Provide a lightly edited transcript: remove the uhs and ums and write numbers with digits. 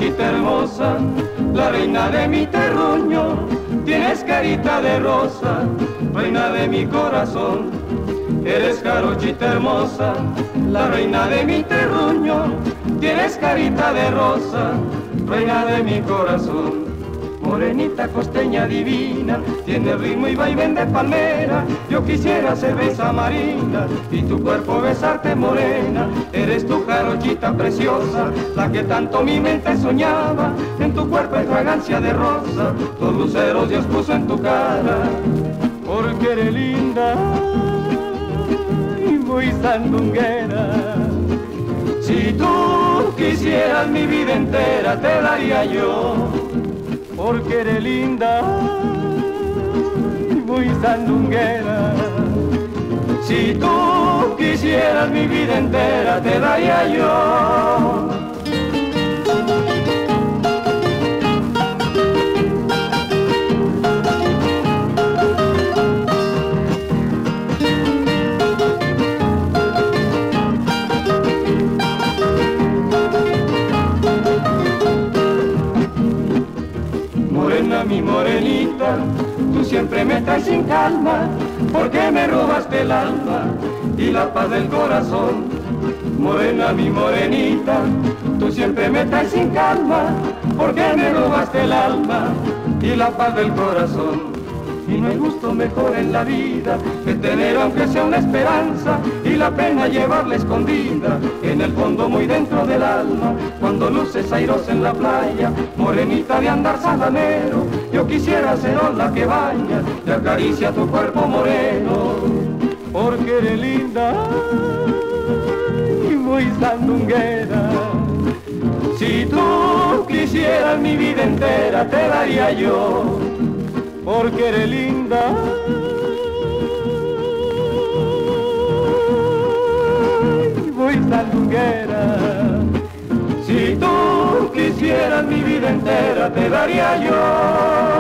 jarochita hermosa, la reina de mi terruño. Tienes carita de rosa, reina de mi corazón. Eres jarochita hermosa, la reina de mi terruño. Tienes carita de rosa, reina de mi corazón. Morenita costeña divina, tiene ritmo y vaivén de palmera. Yo quisiera ser besa marina y tu cuerpo besarte morena. Eres tu jarochita preciosa, la que tanto mi mente soñaba. En tu cuerpo hay fragancia de rosa, los luceros Dios puso en tu cara. Porque eres linda y muy sandunguera. Si tú quisieras mi vida entera te daría yo. Porque eres linda y muy sandunguera. Si tú quisieras mi vida entera te daría yo. Mi morenita, tú siempre me traes sin calma, porque me robaste el alma y la paz del corazón. Morena, mi morenita, tú siempre me traes sin calma, porque me robaste el alma y la paz del corazón. Y no hay gusto mejor en la vida que tener aunque sea una esperanza y la pena llevarla escondida en el fondo muy dentro del alma. Cuando luces airosa en la playa, morenita de andar sabanero, yo quisiera ser ola que baña y acaricia tu cuerpo moreno. Porque eres linda y muy sandunguera. Si tú quisieras mi vida entera te daría yo. Porque eres linda y muy sandunguera. Si tú quisieras mi vida entera te daría yo.